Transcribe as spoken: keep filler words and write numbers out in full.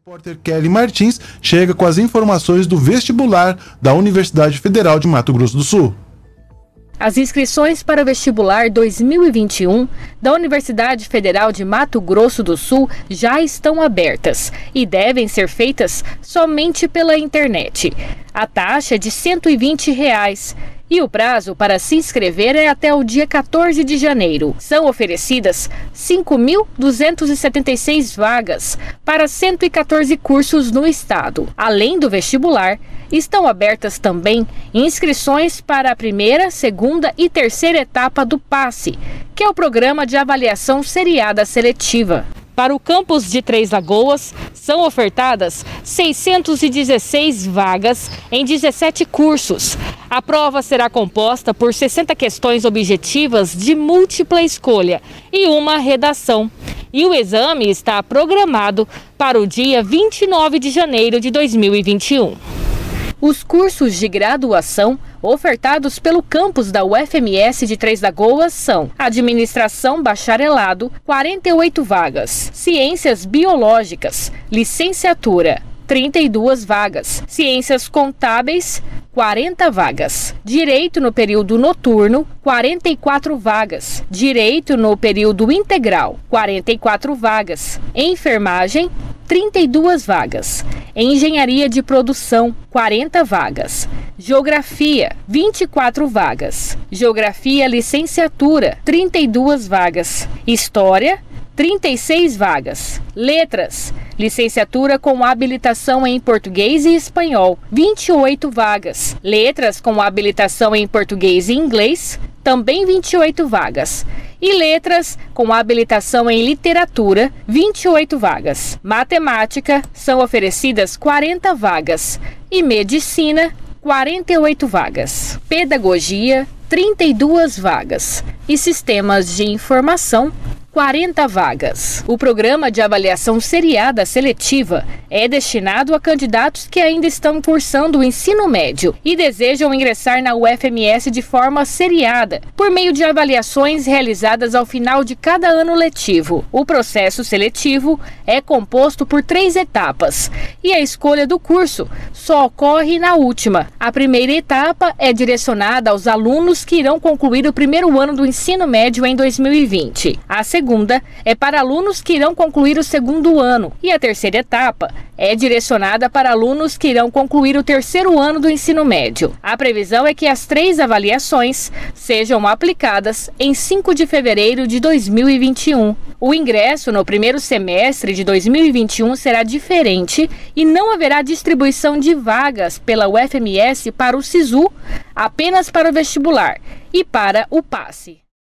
repórter Kelly Martins chega com as informações do vestibular da Universidade Federal de Mato Grosso do Sul. As inscrições para o vestibular dois mil e vinte e um da Universidade Federal de Mato Grosso do Sul já estão abertas e devem ser feitas somente pela internet. A taxa é de cento e vinte reais. E o prazo para se inscrever é até o dia quatorze de janeiro. São oferecidas cinco mil duzentas e setenta e seis vagas para cento e quatorze cursos no estado. Além do vestibular, estão abertas também inscrições para a primeira, segunda e terceira etapa do PASSE, que é o Programa de Avaliação Seriada Seletiva. Para o campus de Três Lagoas, são ofertadas seiscentas e dezesseis vagas em dezessete cursos. A prova será composta por sessenta questões objetivas de múltipla escolha e uma redação. E o exame está programado para o dia vinte e nove de janeiro de dois mil e vinte e um. Os cursos de graduação ofertados pelo campus da U F M S de Três Lagoas são Administração Bacharelado, quarenta e oito vagas, Ciências Biológicas, Licenciatura, trinta e duas vagas, Ciências Contábeis, quarenta vagas, Direito no período noturno, quarenta e quatro vagas, Direito no período integral, quarenta e quatro vagas, Enfermagem, trinta e duas vagas, Engenharia de Produção, quarenta vagas, Geografia, vinte e quatro vagas, Geografia Licenciatura, trinta e duas vagas, História, trinta e seis vagas, Letras, Licenciatura com habilitação em Português e Espanhol, vinte e oito vagas, Letras com habilitação em Português e Inglês, também vinte e oito vagas, e Letras com habilitação em Literatura, vinte e oito vagas. Matemática, são oferecidas quarenta vagas, e Medicina, quarenta e oito vagas. Pedagogia, trinta e duas vagas, e Sistemas de Informação, quarenta vagas. O programa de avaliação seriada seletiva é destinado a candidatos que ainda estão cursando o ensino médio e desejam ingressar na U F M S de forma seriada, por meio de avaliações realizadas ao final de cada ano letivo. O processo seletivo é composto por três etapas e a escolha do curso só ocorre na última. A primeira etapa é direcionada aos alunos que irão concluir o primeiro ano do ensino médio em dois mil e vinte. A segunda segunda é para alunos que irão concluir o segundo ano e a terceira etapa é direcionada para alunos que irão concluir o terceiro ano do ensino médio. A previsão é que as três avaliações sejam aplicadas em cinco de fevereiro de dois mil e vinte e um. O ingresso no primeiro semestre de dois mil e vinte e um será diferente e não haverá distribuição de vagas pela U F M S para o SISU, apenas para o vestibular e para o PASSE.